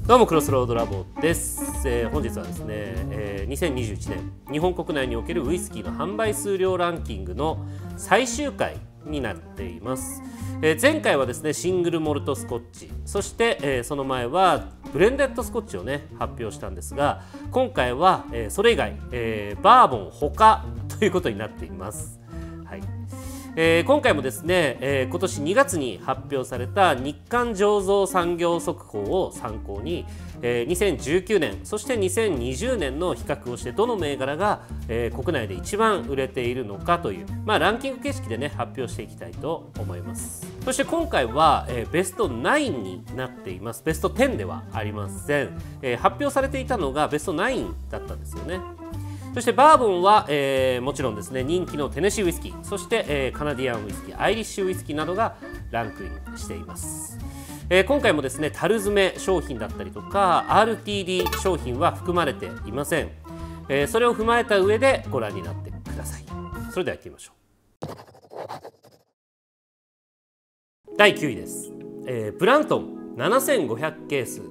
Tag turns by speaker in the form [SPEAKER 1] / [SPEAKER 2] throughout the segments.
[SPEAKER 1] どうもクロスロードラボです。本日はですね、2021年日本国内におけるウイスキーの販売数量ランキングの最終回になっています。前回はですねシングルモルトスコッチ、そして、その前はブレンデッドスコッチをね発表したんですが、今回は、それ以外、バーボン他ということになっています。はい。今回もですね、今年2月に発表された日韓醸造産業速報を参考に、2019年そして2020年の比較をしてどの銘柄が、国内で一番売れているのかという、ランキング形式でね発表していきたいと思います。そして今回は、ベスト9になっています。ベスト10ではありません。発表されていたのがベスト9だったんですよね。そしてバーボンは、もちろんですね人気のテネシーウイスキー、そして、カナディアンウイスキー、アイリッシュウイスキーなどがランクインしています。今回もですね樽詰め商品だったりとか RTD 商品は含まれていません。それを踏まえた上でご覧になってください。それでは行ってみましょう。第9位です。ブラントン7500ケース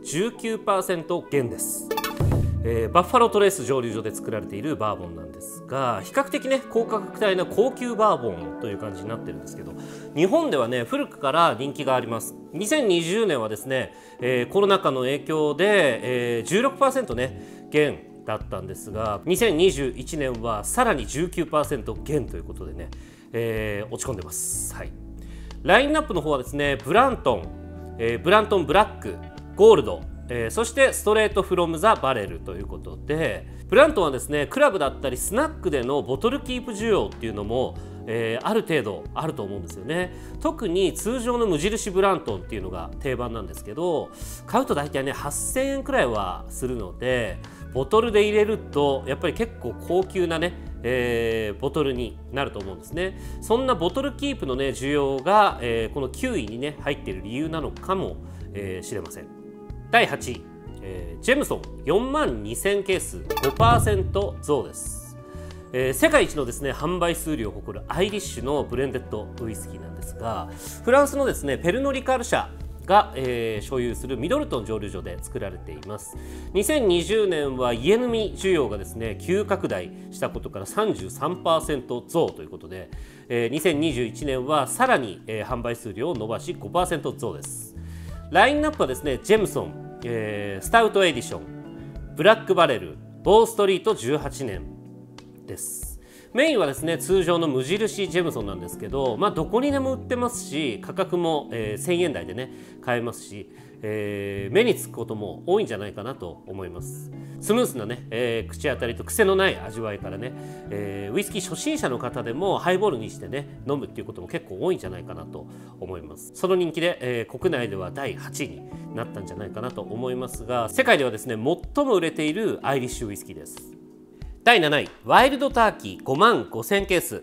[SPEAKER 1] 19% 減です。バッファロートレース蒸留所で作られているバーボンなんですが、比較的ね高価格帯な高級バーボンという感じになってるんですけど、日本ではね古くから人気があります。2020年はですね、コロナ禍の影響で、16% ね減だったんですが、2021年はさらに 19% 減ということでね、落ち込んでます。はい。ラインナップの方はですねブラントン、ブラントンブラック、ゴールド、そしてストレートフロムザバレルということで、ブラントンはですねクラブだったりスナックでのボトルキープ需要っていうのも、ある程度あると思うんですよね。特に通常の無印ブラントンっていうのが定番なんですけど、買うと大体ね8000円くらいはするので、ボトルで入れるとやっぱり結構高級なね、ボトルになると思うんですね。そんなボトルキープのね需要が、この9位にね入っている理由なのかもしれません。第8位、ジェムソン42000ケース 5% 増です。世界一のですね販売数量を誇るアイリッシュのブレンデッドウイスキーなんですが、フランスのですねペルノ・リカール社が、所有するミドルトン蒸留所で作られています。2020年は家飲み需要がですね急拡大したことから 33% 増ということで、2021年はさらに、販売数量を伸ばし 5% 増です。ラインナップはですねジェムソン、スタウトエディション、ブラックバレル、ボーストリート18年です。メインはですね通常の無印ジェムソンなんですけど、どこにでも売ってますし、価格も、1000円台でね買えますし、目につくことも多いんじゃないかなと思います。スムースなね、口当たりと癖のない味わいからね、ウイスキー初心者の方でもハイボールにしてね飲むっていうことも結構多いんじゃないかなと思います。その人気で、国内では第8位になったんじゃないかなと思いますが、世界ではですね最も売れているアイリッシュウイスキーです。第7位、ワイルドターキー55000ケース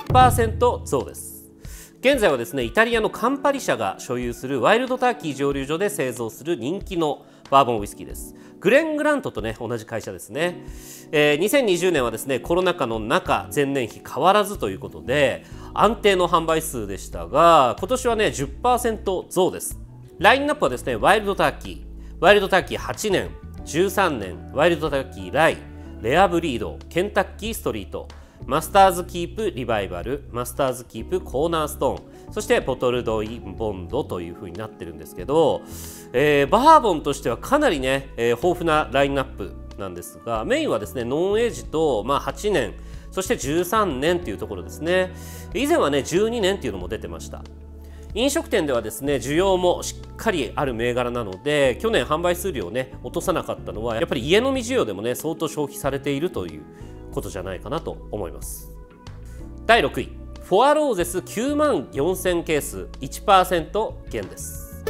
[SPEAKER 1] 10% 増です。現在はですねイタリアのカンパリ社が所有するワイルドターキー蒸留所で製造する人気のバーボンウイスキーです。グレン・グラントとね同じ会社ですね。2020年はですねコロナ禍の中前年比変わらずということで安定の販売数でしたが、今年はね 10% 増です。ラインナップはですねワイルドターキー、ワイルドターキー8年、13年、ワイルドターキーライ、レアブリード、ケンタッキーストリート、マスターズキープリバイバル、マスターズキープコーナーストーン、そしてボトルドインボンドという風になってるんですけど、バーボンとしてはかなりね、豊富なラインナップなんですが、メインはですねノンエイジと、8年、そして13年というところですね。以前はね12年っていうのも出てました。飲食店ではですね需要もしっかりある銘柄なので、去年販売数量をね落とさなかったのはやっぱり家飲み需要でもね相当消費されているということじゃないかなと思います。第6位、フォアローゼス94000ケース 1% 減です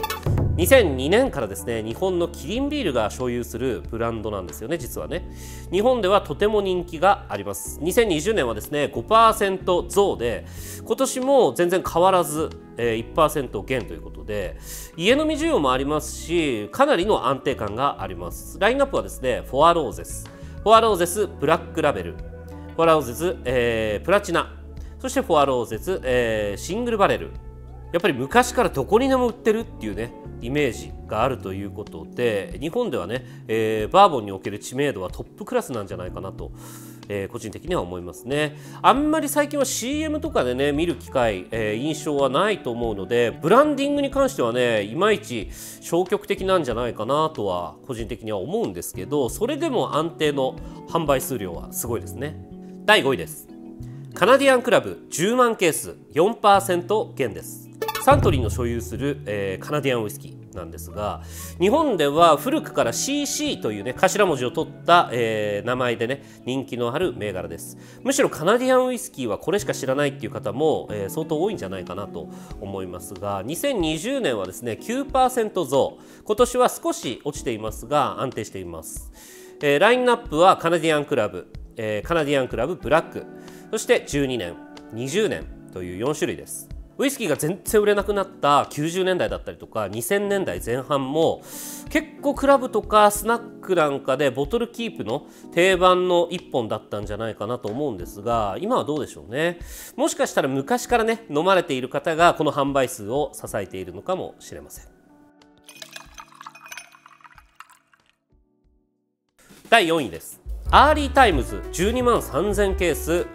[SPEAKER 1] 。2002年からですね日本のキリンビールが所有するブランドなんですよね。実はね日本ではとても人気があります。2020年はですね 5% 増で、今年も全然変わらず、1% 減ということで、家飲み需要もありますし、かなりの安定感があります。ラインナップはですねフォアローゼス、フォアローゼスブラックラベル、フォアローゼス、プラチナ、そしてフォアローゼス、シングルバレルやっぱり昔からどこにでも売ってるっていうねイメージがあるということで、日本ではね、バーボンにおける知名度はトップクラスなんじゃないかなと、個人的には思いますね。あんまり最近は CM とかでね見る機会、印象はないと思うので、ブランディングに関してはねいまいち消極的なんじゃないかなとは個人的には思うんですけど、それでも安定の販売数量はすごいですね。第5位です。カナディアンクラブ10万ケース 4% 減です。サントリーの所有する、カナディアンウイスキーなんですが、日本では古くから CC というね頭文字を取った、名前でね人気のある銘柄です。むしろカナディアンウイスキーはこれしか知らないっていう方も、相当多いんじゃないかなと思いますが、2020年はですね 9% 増、今年は少し落ちていますが安定しています。ラインナップはカナディアンクラブ、カナディアンクラブブラック、そして12年20年という4種類です。ウイスキーが全然売れなくなった90年代だったりとか2000年代前半も結構クラブとかスナックなんかでボトルキープの定番の一本だったんじゃないかなと思うんですが、今はどうでしょうね。もしかしたら昔からね飲まれている方がこの販売数を支えているのかもしれません。第4位です。アーリータイムズ12万3000ケース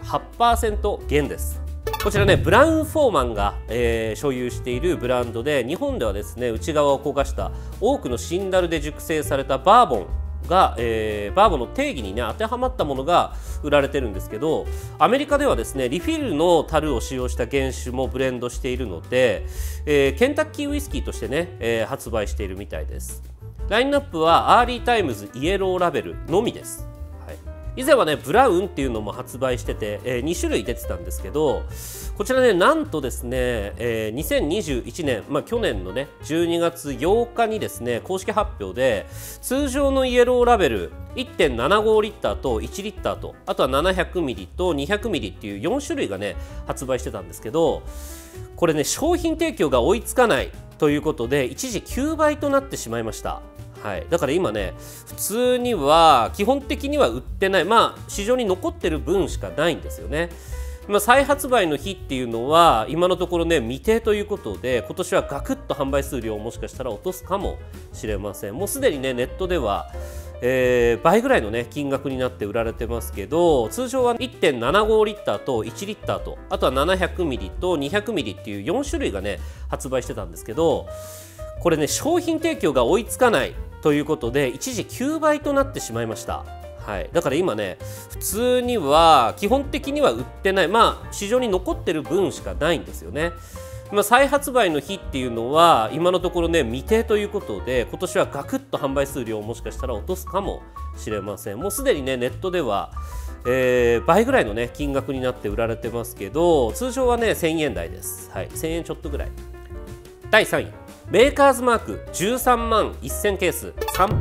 [SPEAKER 1] 8% 減です。こちらねブラウンフォーマンが、所有しているブランドで、日本ではですね内側を焦がした多くのシンダルで熟成されたバーボンが、バーボンの定義にね当てはまったものが売られてるんですけど、アメリカではですねリフィルの樽を使用した原酒もブレンドしているので、ケンタッキーウイスキーとしてね、発売しているみたいです。ラインナップはアーリータイムズイエローラベルのみです。以前はねブラウンっていうのも発売してて、2種類出てたんですけど、こちらねなんとですね、2021年、去年のね12月8日にですね公式発表で、通常のイエローラベル 1.75 リッターと1リッターと、あとは700ミリと200ミリっていう4種類がね発売してたんですけど、これね商品提供が追いつかないということで一時9倍となってしまいました。だから今ね普通には基本的には売ってない、市場に残ってる分しかないんですよね。再発売の日っていうのは今のところね未定ということで、今年はガクッと販売数量をもしかしたら落とすかもしれません。もうすでにねネットでは、倍ぐらいのね金額になって売られてますけど、通常は 1.75 リッターと1リッターと、あとは700ミリと200ミリっていう4種類がね発売してたんですけど、これね商品提供が追いつかないということで一時9倍となってしまいました。だから今ね普通には基本的には売ってない、市場に残ってる分しかないんですよね。再発売の日っていうのは今のところね未定ということで、今年はガクッと販売数量をもしかしたら落とすかもしれません。もうすでにねネットでは、倍ぐらいのね金額になって売られてますけど、通常はね1000円台です。1000円ちょっとぐらい。第3位、メーカーズマーク13万1000ケース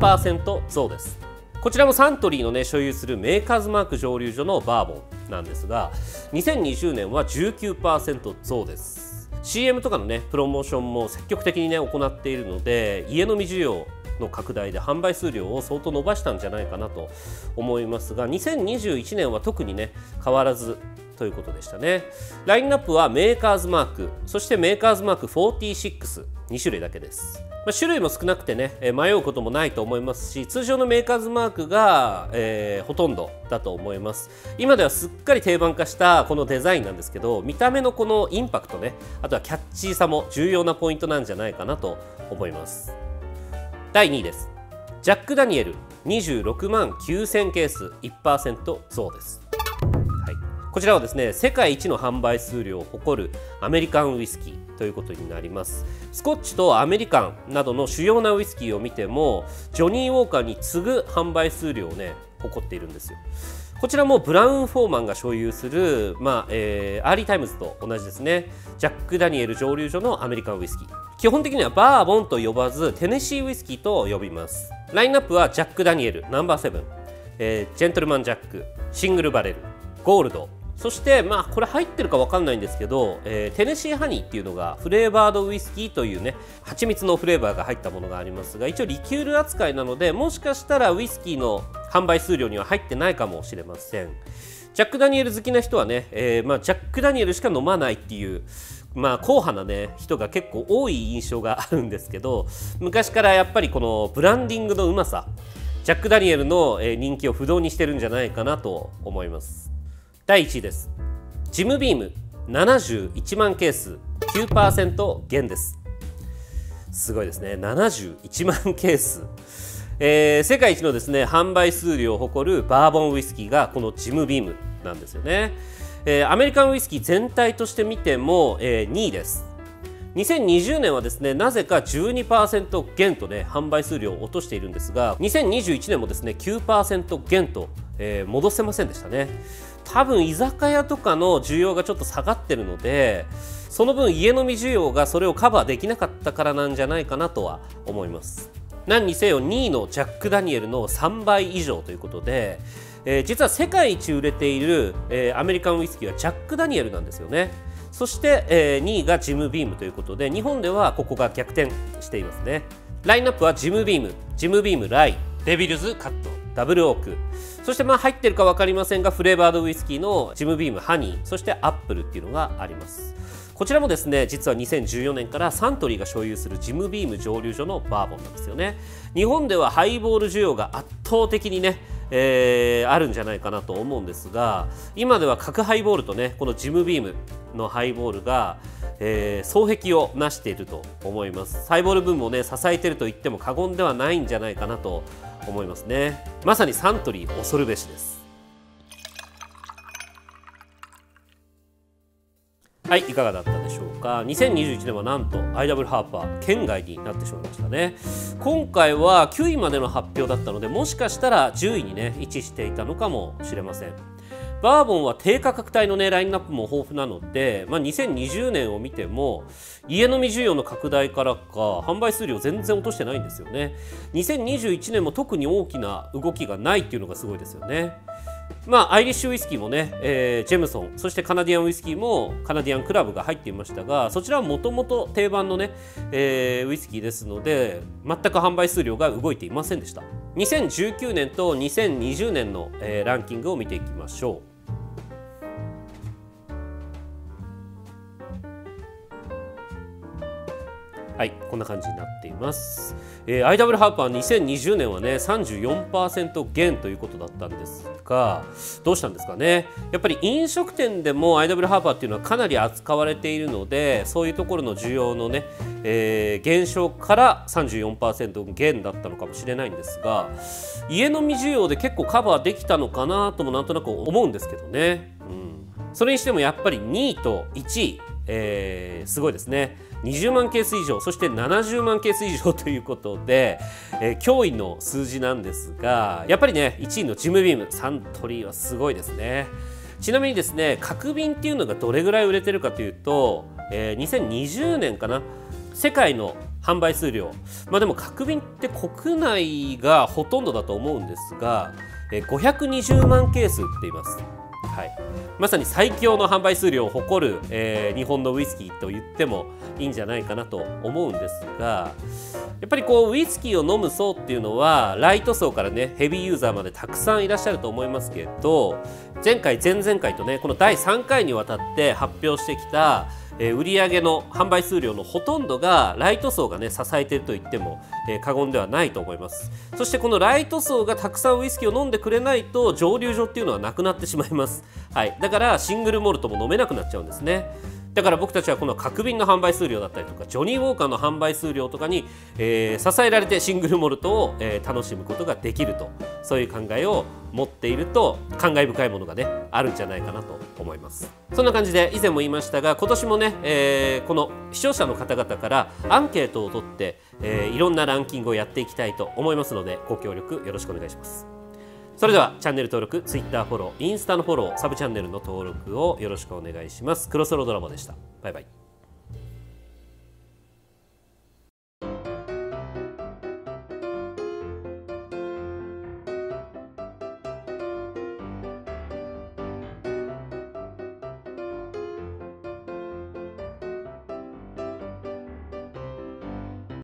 [SPEAKER 1] 3% 増です。こちらもサントリーのね所有するメーカーズマーク蒸留所のバーボンなんですが、2020年は 19% 増です。 CM とかのねプロモーションも積極的にね行っているので、家飲み需要の拡大で販売数量を相当伸ばしたんじゃないかなと思いますが、2021年は特にね変わらずということでしたね。ラインナップはメーカーズマーク、そしてメーカーズマーク46、2種類だけです。種類も少なくてね迷うこともないと思いますし、通常のメーカーズマークが、ほとんどだと思います。今ではすっかり定番化したこのデザインなんですけど、見た目のこのインパクトね、あとはキャッチーさも重要なポイントなんじゃないかなと思います。第2位です。ジャック・ダニエル26万9000ケース 1% 増です。こちらはですね世界一の販売数量を誇るアメリカンウイスキーということになります。スコッチとアメリカンなどの主要なウイスキーを見てもジョニー・ウォーカーに次ぐ販売数量をね誇っているんですよ。こちらもブラウンフォーマンが所有する、アーリータイムズと同じですねジャック・ダニエル蒸留所のアメリカンウイスキー、基本的にはバーボンと呼ばずテネシーウイスキーと呼びます。ラインナップはジャック・ダニエルナンバー7、ジェントルマン・ジャック、シングルバレル、ゴールド、そしてこれ入ってるか分かんないんですけど、テネシーハニーっていうのがフレーバードウイスキーというね蜂蜜のフレーバーが入ったものがありますが、一応リキュール扱いなのでもしかしたらウイスキーの販売数量には入ってないかもしれません。 ジャック・ダニエル好きな人はね、ジャック・ダニエルしか飲まないっていう硬派なね人が結構多い印象があるんですけど、昔からやっぱりこのブランディングのうまさ、ジャック・ダニエルの人気を不動にしてるんじゃないかなと思います。第1位です。ジムビーム71万ケース 9% 減です。すごいですね。71万ケース、世界一のですね販売数量を誇るバーボンウイスキーがこのジムビームなんですよね。アメリカンウイスキー全体として見ても、2位です。2020年はですねなぜか 12% 減とね販売数量を落としているんですが、2021年もですね 9% 減と、戻せませんでしたね。多分居酒屋とかの需要がちょっと下がってるので、その分家飲み需要がそれをカバーできなかったからなんじゃないかなとは思います。何にせよ2位のジャック・ダニエルの3倍以上ということで、実は世界一売れている、アメリカンウイスキーはジャック・ダニエルなんですよね。そして、2位がジムビームということで、日本ではここが逆転していますね。ラインナップはジムビーム、ジムビームライ、デビルズカット、ダブルオーク、そして入ってるか分かりませんがフレーバードウイスキーのジムビームハニー、そしてアップルっていうのがあります。こちらもですね実は2014年からサントリーが所有するジムビーム蒸留所のバーボンなんですよね。日本ではハイボール需要が圧倒的にね、あるんじゃないかなと思うんですが、今では角ハイボールとねこのジムビームのハイボールが、双璧を成していると思います。ハイボールブームをね支えていると言っても過言ではないんじゃないかなと思いますね。まさにサントリー恐るべしです。はい、いかがだったでしょうか。2021年はなんと IW ハーパー圏外になってしまいましたね。今回は9位までの発表だったので、もしかしたら10位にね位置していたのかもしれません。バーボンは低価格帯のねラインナップも豊富なので、2020年を見ても家飲み需要の拡大からか販売数量全然落としてないんですよね。2021年も特に大きな動きがないっていうのがすごいですよね。アイリッシュウイスキーもね、ジェムソン、そしてカナディアンウイスキーもカナディアンクラブが入っていましたが、そちらはもともと定番のね、ウイスキーですので全く販売数量が動いていませんでした。2019年と2020年の、ランキングを見ていきましょう。はい、こんな感じになっています。IW ハーパー2020年はね 34% 減ということだったんですが、どうしたんですかね。やっぱり飲食店でも IW ハーパーっていうのはかなり扱われているので、そういうところの需要のね、減少から 34% 減だったのかもしれないんですが、家飲み需要で結構カバーできたのかなともなんとなく思うんですけどね。それにしてもやっぱり2位と1位、すごいですね。20万ケース以上、そして70万ケース以上ということで、驚異の数字なんですが、やっぱりね1位のジムビームサントリーはすごいですね。ちなみにですね角瓶っていうのがどれぐらい売れてるかというと、2020年かな、世界の販売数量、でも角瓶って国内がほとんどだと思うんですが、520万ケース売っています。はい、まさに最強の販売数量を誇る、日本のウイスキーと言ってもいいんじゃないかなと思うんですが、やっぱりウイスキーを飲む層っていうのはライト層からねヘビーユーザーまでたくさんいらっしゃると思いますけど、前回前々回とねこの第3回にわたって発表してきた売上の販売数量のほとんどがライト層がね支えていると言っても過言ではないと思います。そしてこのライト層がたくさんウイスキーを飲んでくれないと蒸留所っていうのはなくなってしまいます。はい、だからシングルモルトも飲めなくなっちゃうんですね。だから僕たちはこの角瓶の販売数量だったりとかジョニーウォーカーの販売数量とかに、支えられてシングルモルトを、楽しむことができると、そういう考えを持っていると感慨深いものがねあるんじゃないかなと思います。そんな感じで以前も言いましたが、今年もね、この視聴者の方々からアンケートを取って、いろんなランキングをやっていきたいと思いますので、ご協力よろしくお願いします。それではチャンネル登録、Twitter フォロー、インスタのフォロー、サブチャンネルの登録をよろしくお願いします。クロスロードラボでした。バイバイ。